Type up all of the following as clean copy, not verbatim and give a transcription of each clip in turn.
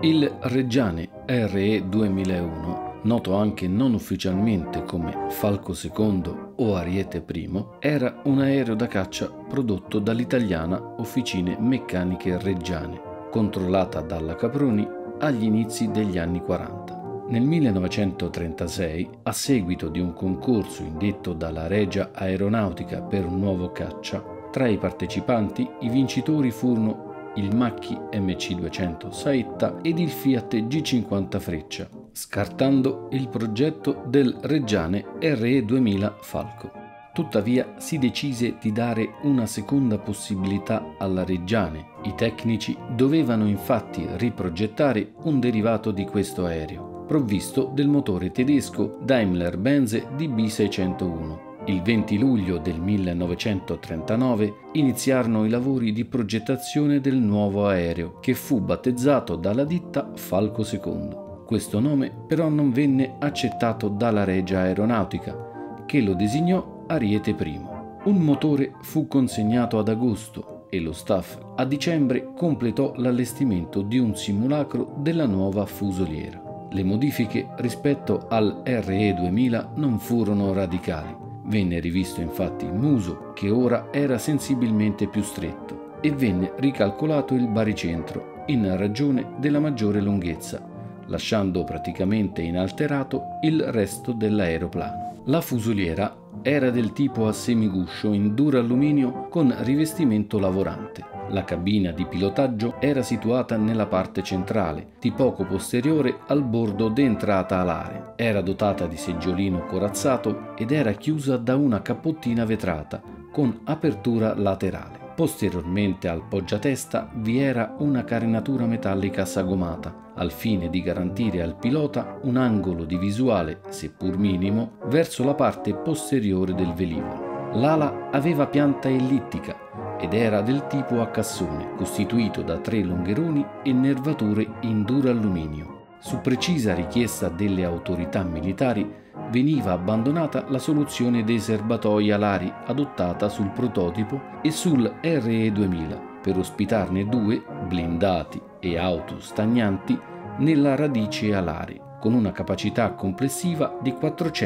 Il Reggiane RE 2001, noto anche non ufficialmente come Falco II o Ariete I, era un aereo da caccia prodotto dall'italiana Officine Meccaniche Reggiane, controllata dalla Caproni agli inizi degli anni 40. Nel 1936, a seguito di un concorso indetto dalla Regia Aeronautica per un nuovo caccia, tra i partecipanti i vincitori furono il Macchi MC200 Saetta ed il Fiat G50 Freccia, scartando il progetto del Reggiane RE 2000 Falco. Tuttavia si decise di dare una seconda possibilità alla Reggiane. I tecnici dovevano infatti riprogettare un derivato di questo aereo, provvisto del motore tedesco Daimler-Benz DB601. Il 20 luglio del 1939 iniziarono i lavori di progettazione del nuovo aereo, che fu battezzato dalla ditta Falco II. Questo nome però non venne accettato dalla Regia Aeronautica, che lo designò Ariete I. Un motore fu consegnato ad agosto e lo staff a dicembre completò l'allestimento di un simulacro della nuova fusoliera. Le modifiche rispetto al RE 2000 non furono radicali. Venne rivisto infatti il muso, che ora era sensibilmente più stretto, e venne ricalcolato il baricentro in ragione della maggiore lunghezza, lasciando praticamente inalterato il resto dell'aeroplano. La fusoliera era del tipo a semiguscio in duralluminio con rivestimento lavorante. La cabina di pilotaggio era situata nella parte centrale, di poco posteriore al bordo d'entrata alare. Era dotata di seggiolino corazzato ed era chiusa da una cappottina vetrata con apertura laterale. Posteriormente al poggiatesta vi era una carenatura metallica sagomata, al fine di garantire al pilota un angolo di visuale, seppur minimo, verso la parte posteriore del velivolo. L'ala aveva pianta ellittica ed era del tipo a cassone, costituito da 3 longheroni e nervature in duralluminio. Su precisa richiesta delle autorità militari veniva abbandonata la soluzione dei serbatoi alari adottata sul prototipo e sul RE 2000 per ospitarne 2 blindati e autostagnanti nella radice alare, con una capacità complessiva di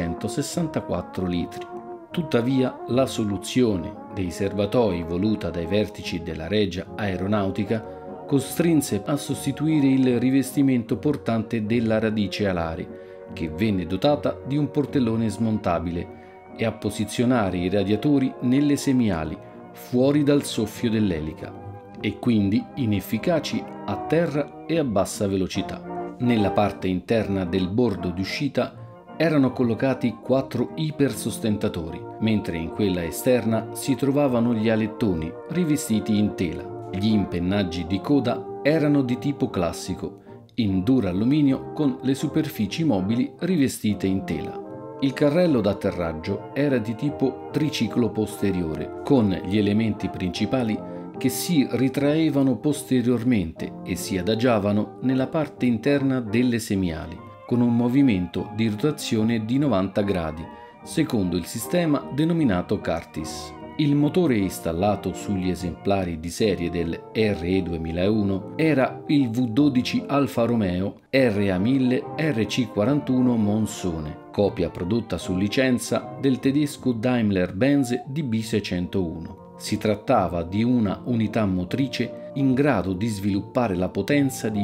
464 litri. Tuttavia, la soluzione dei serbatoi voluta dai vertici della Regia Aeronautica costrinse a sostituire il rivestimento portante della radice alare, che venne dotata di un portellone smontabile, e a posizionare i radiatori nelle semiali, fuori dal soffio dell'elica, e quindi inefficaci a terra e a bassa velocità. Nella parte interna del bordo di uscita erano collocati 4 ipersostentatori, mentre in quella esterna si trovavano gli alettoni rivestiti in tela. Gli impennaggi di coda erano di tipo classico, in duralluminio con le superfici mobili rivestite in tela. Il carrello d'atterraggio era di tipo triciclo posteriore, con gli elementi principali che si ritraevano posteriormente e si adagiavano nella parte interna delle semiali, con un movimento di rotazione di 90 gradi, secondo il sistema denominato Curtiss. Il motore installato sugli esemplari di serie del RE 2001 era il V12 Alfa Romeo RA1000 RC41 Monsone, copia prodotta su licenza del tedesco Daimler-Benz DB601. Si trattava di una unità motrice in grado di sviluppare la potenza di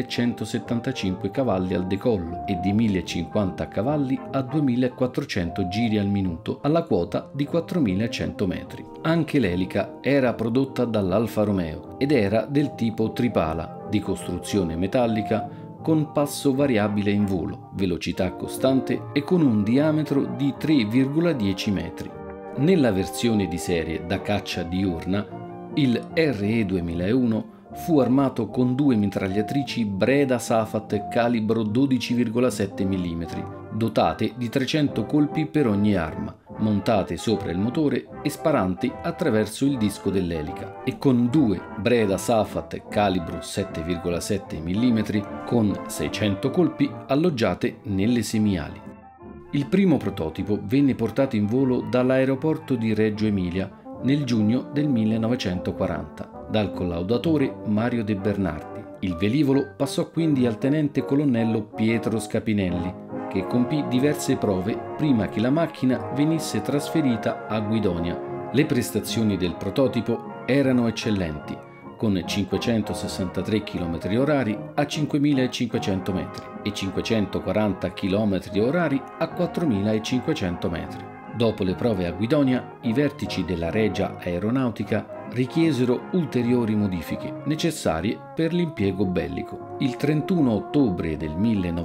1175 cavalli al decollo e di 1050 cavalli a 2400 giri al minuto alla quota di 4100 metri. Anche l'elica era prodotta dall'Alfa Romeo ed era del tipo tripala, di costruzione metallica, con passo variabile in volo, velocità costante e con un diametro di 3,10 metri. Nella versione di serie da caccia diurna, il RE 2001 fu armato con 2 mitragliatrici Breda Safat calibro 12,7 mm, dotate di 300 colpi per ogni arma, montate sopra il motore e sparanti attraverso il disco dell'elica, e con 2 Breda Safat calibro 7,7 mm con 600 colpi alloggiate nelle semiali. Il primo prototipo venne portato in volo dall'aeroporto di Reggio Emilia nel giugno del 1940 dal collaudatore Mario De Bernardi. Il velivolo passò quindi al tenente colonnello Pietro Scapinelli, che compì diverse prove prima che la macchina venisse trasferita a Guidonia. Le prestazioni del prototipo erano eccellenti, con 563 km/h a 5500 metri e 540 km/h a 4500 metri. Dopo le prove a Guidonia, i vertici della Regia Aeronautica richiesero ulteriori modifiche necessarie per l'impiego bellico. Il 31 ottobre del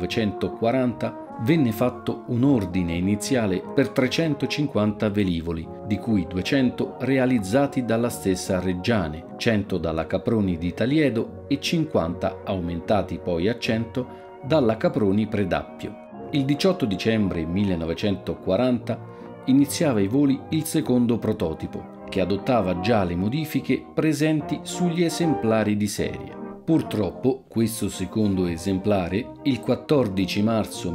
1940 venne fatto un ordine iniziale per 350 velivoli, di cui 200 realizzati dalla stessa Reggiane, 100 dalla Caproni di Taliedo e 50, aumentati poi a 100, dalla Caproni Predappio. Il 18 dicembre 1940 iniziava i voli il secondo prototipo, che adottava già le modifiche presenti sugli esemplari di serie. Purtroppo questo secondo esemplare, il 14 marzo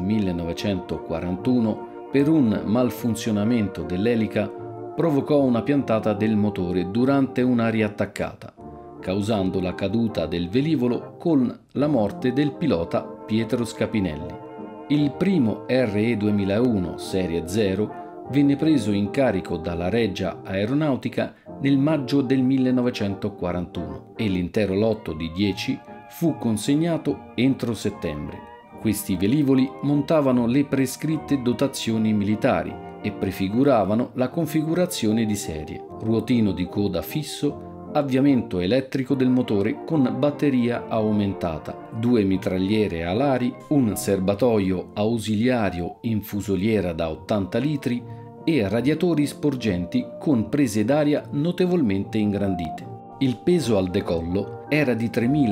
1941, per un malfunzionamento dell'elica, provocò una piantata del motore durante una riattaccata, causando la caduta del velivolo con la morte del pilota Pietro Scapinelli. Il primo RE-2001 Serie 0 venne preso in carico dalla Regia Aeronautica nel maggio del 1941 e l'intero lotto di 10 fu consegnato entro settembre. Questi velivoli montavano le prescritte dotazioni militari e prefiguravano la configurazione di serie: ruotino di coda fisso, avviamento elettrico del motore con batteria aumentata, 2 mitragliere alari, un serbatoio ausiliario in fusoliera da 80 litri e radiatori sporgenti con prese d'aria notevolmente ingrandite. Il peso al decollo era di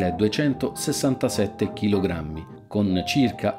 3.267 kg, con circa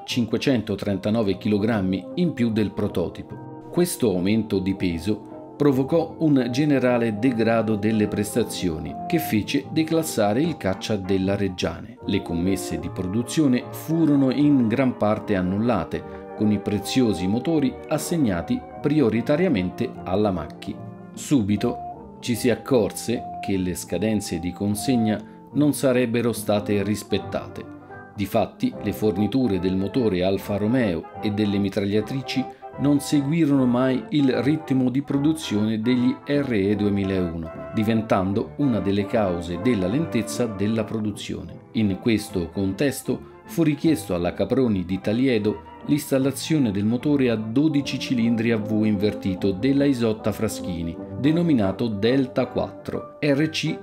539 kg in più del prototipo. Questo aumento di peso provocò un generale degrado delle prestazioni che fece declassare il caccia della Reggiane. Le commesse di produzione furono in gran parte annullate, con i preziosi motori assegnati prioritariamente alla Macchi. Subito ci si accorse che le scadenze di consegna non sarebbero state rispettate. Difatti, le forniture del motore Alfa Romeo e delle mitragliatrici non seguirono mai il ritmo di produzione degli RE-2001, diventando una delle cause della lentezza della produzione. In questo contesto fu richiesto alla Caproni di Taliedo l'installazione del motore a 12 cilindri a V invertito della Isotta Fraschini, denominato Delta 4 RC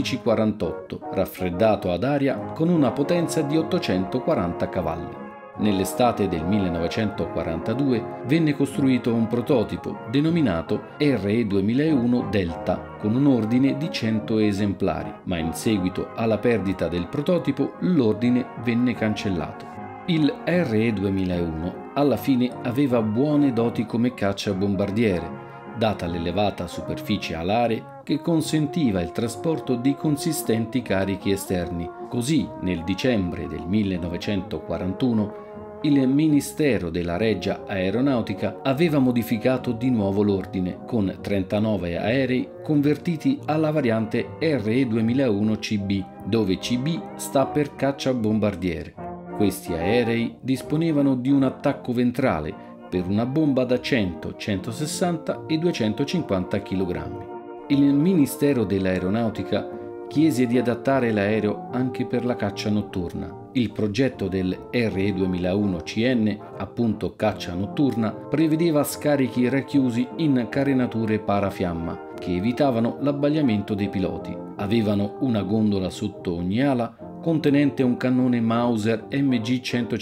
1648, raffreddato ad aria con una potenza di 840 cavalli. Nell'estate del 1942 venne costruito un prototipo denominato RE-2001 Delta con un ordine di 100 esemplari, ma in seguito alla perdita del prototipo l'ordine venne cancellato. Il RE-2001 alla fine aveva buone doti come cacciabombardiere, data l'elevata superficie alare che consentiva il trasporto di consistenti carichi esterni. Così, nel dicembre del 1941, il Ministero della Regia Aeronautica aveva modificato di nuovo l'ordine, con 39 aerei convertiti alla variante RE-2001 CB, dove CB sta per cacciabombardiere. Questi aerei disponevano di un attacco ventrale per una bomba da 100, 160 e 250 kg. Il Ministero dell'Aeronautica chiese di adattare l'aereo anche per la caccia notturna. Il progetto del RE-2001-CN, appunto caccia notturna, prevedeva scarichi racchiusi in carenature parafiamma che evitavano l'abbagliamento dei piloti. Avevano una gondola sotto ogni ala contenente un cannone Mauser MG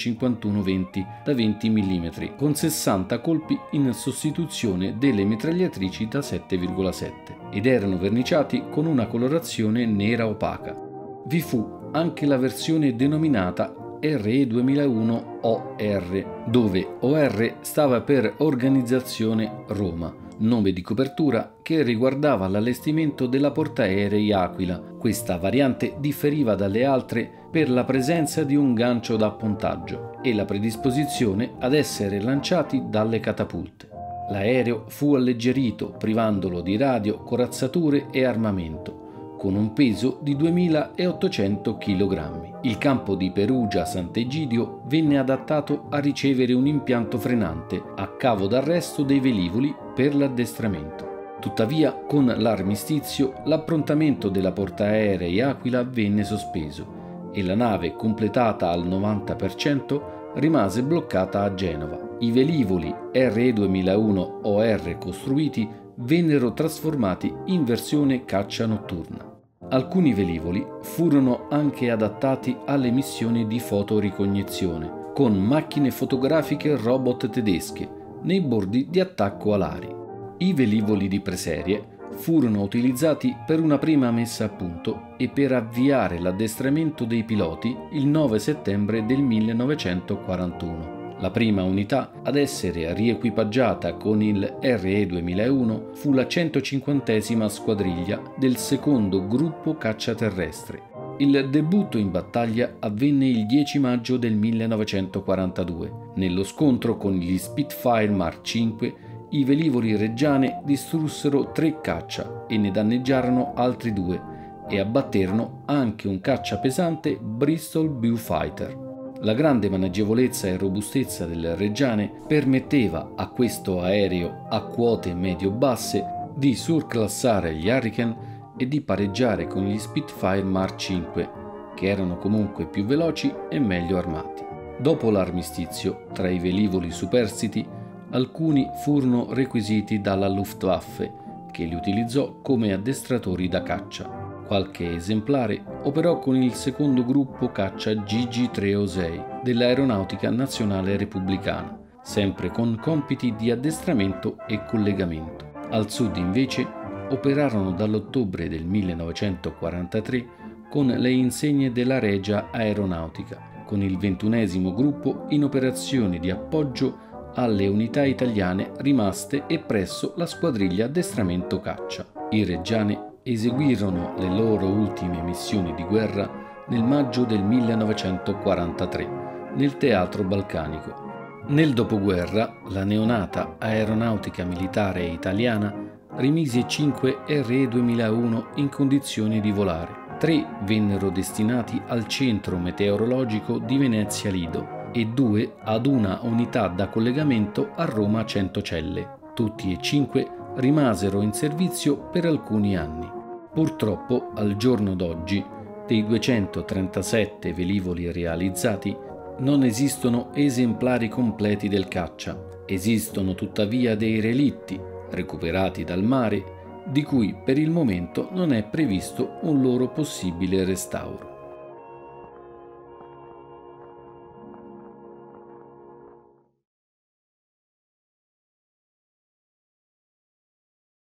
151-20 da 20 mm con 60 colpi in sostituzione delle mitragliatrici da 7,7 ed erano verniciati con una colorazione nera opaca. Vi fu anche la versione denominata RE-2001 OR, dove OR stava per Organizzazione Roma, nome di copertura che riguardava l'allestimento della portaerei Aquila. Questa variante differiva dalle altre per la presenza di un gancio da appontaggio e la predisposizione ad essere lanciati dalle catapulte. L'aereo fu alleggerito, privandolo di radio, corazzature e armamento, con un peso di 2.800 kg. Il campo di Perugia Sant'Egidio venne adattato a ricevere un impianto frenante a cavo d'arresto dei velivoli per l'addestramento. Tuttavia, con l'armistizio, l'approntamento della portaerei Aquila venne sospeso e la nave, completata al 90%, rimase bloccata a Genova. I velivoli RE-2001OR costruiti vennero trasformati in versione caccia notturna. Alcuni velivoli furono anche adattati alle missioni di fotoricognizione, con macchine fotografiche robot tedesche nei bordi di attacco alari. I velivoli di preserie furono utilizzati per una prima messa a punto e per avviare l'addestramento dei piloti il 9 settembre del 1941. La prima unità ad essere riequipaggiata con il RE-2001 fu la 150ª squadriglia del secondo gruppo cacciaterrestre. Il debutto in battaglia avvenne il 10 maggio del 1942. Nello scontro con gli Spitfire Mark V, i velivoli Reggiane distrussero 3 caccia e ne danneggiarono altri 2 e abbatterono anche un caccia pesante Bristol Beaufighter. La grande maneggevolezza e robustezza del Reggiane permetteva a questo aereo a quote medio-basse di surclassare gli Hurricane e di pareggiare con gli Spitfire Mark V, che erano comunque più veloci e meglio armati. Dopo l'armistizio, tra i velivoli superstiti, alcuni furono requisiti dalla Luftwaffe, che li utilizzò come addestratori da caccia. Qualche esemplare operò con il secondo gruppo caccia GG306 dell'Aeronautica Nazionale Repubblicana, sempre con compiti di addestramento e collegamento. Al sud, invece, operarono dall'ottobre del 1943 con le insegne della Regia Aeronautica, con il 21° gruppo in operazioni di appoggio alle unità italiane rimaste e presso la squadriglia addestramento caccia. I Reggiane eseguirono le loro ultime missioni di guerra nel maggio del 1943 nel teatro balcanico. Nel dopoguerra, la neonata Aeronautica Militare Italiana rimise 5 RE-2001 in condizioni di volare. 3 vennero destinati al centro meteorologico di Venezia Lido e 2 ad una unità da collegamento a Roma Centocelle. Tutti e 5 rimasero in servizio per alcuni anni. Purtroppo, al giorno d'oggi, dei 237 velivoli realizzati, non esistono esemplari completi del caccia. Esistono tuttavia dei relitti, recuperati dal mare, di cui per il momento non è previsto un loro possibile restauro.